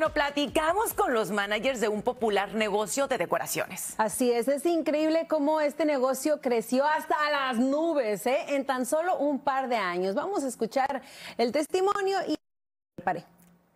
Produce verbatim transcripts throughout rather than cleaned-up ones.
Bueno, platicamos con los managers de un popular negocio de decoraciones. Así es, es increíble cómo este negocio creció hasta las nubes, ¿eh? En tan solo un par de años. Vamos a escuchar el testimonio y... Pare.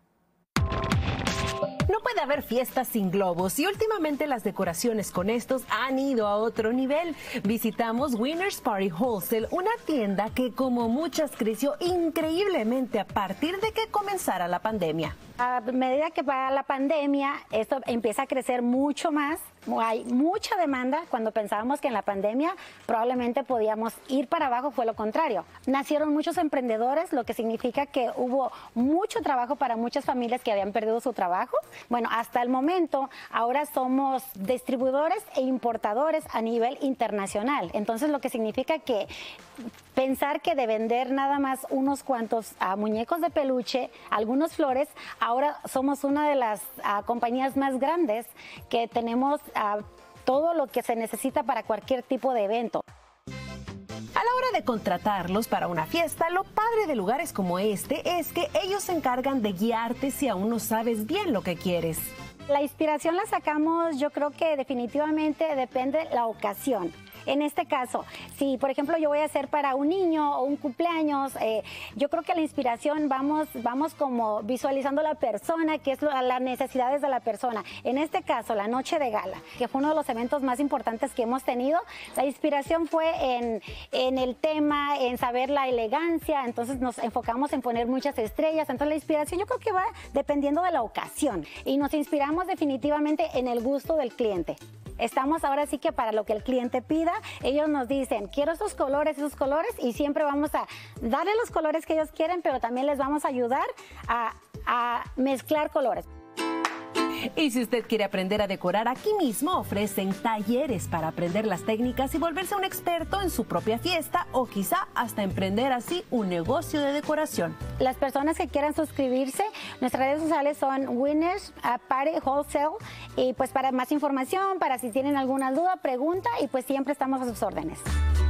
No puede haber fiestas sin globos y últimamente las decoraciones con estos han ido a otro nivel. Visitamos Winners Party Wholesale, una tienda que como muchas creció increíblemente a partir de que comenzara la pandemia. A medida que va la pandemia, esto empieza a crecer mucho más. Hay mucha demanda. Cuando pensábamos que en la pandemia probablemente podíamos ir para abajo, fue lo contrario. Nacieron muchos emprendedores, lo que significa que hubo mucho trabajo para muchas familias que habían perdido su trabajo. Bueno, hasta el momento, ahora somos distribuidores e importadores a nivel internacional. Entonces, lo que significa que pensar que de vender nada más unos cuantos uh, muñecos de peluche, algunos flores, ahora somos una de las uh, compañías más grandes que tenemos uh, todo lo que se necesita para cualquier tipo de evento. A la hora de contratarlos para una fiesta, lo padre de lugares como este es que ellos se encargan de guiarte si aún no sabes bien lo que quieres. La inspiración la sacamos, yo creo que definitivamente depende de la ocasión. En este caso, si por ejemplo yo voy a hacer para un niño o un cumpleaños, eh, yo creo que la inspiración vamos, vamos como visualizando la persona, que es lo, las necesidades de la persona. En este caso, la noche de gala, que fue uno de los eventos más importantes que hemos tenido, la inspiración fue en, en el tema, en saber la elegancia, entonces nos enfocamos en poner muchas estrellas, entonces la inspiración yo creo que va dependiendo de la ocasión y nos inspiramos definitivamente en el gusto del cliente. Estamos ahora sí que para lo que el cliente pida, ellos nos dicen, quiero esos colores, esos colores, y siempre vamos a darle los colores que ellos quieren, pero también les vamos a ayudar a, a mezclar colores. Y si usted quiere aprender a decorar, aquí mismo ofrecen talleres para aprender las técnicas y volverse un experto en su propia fiesta o quizá hasta emprender así un negocio de decoración. Las personas que quieran suscribirse, nuestras redes sociales son Winners Party Wholesale y pues para más información, para si tienen alguna duda, pregunta y pues siempre estamos a sus órdenes.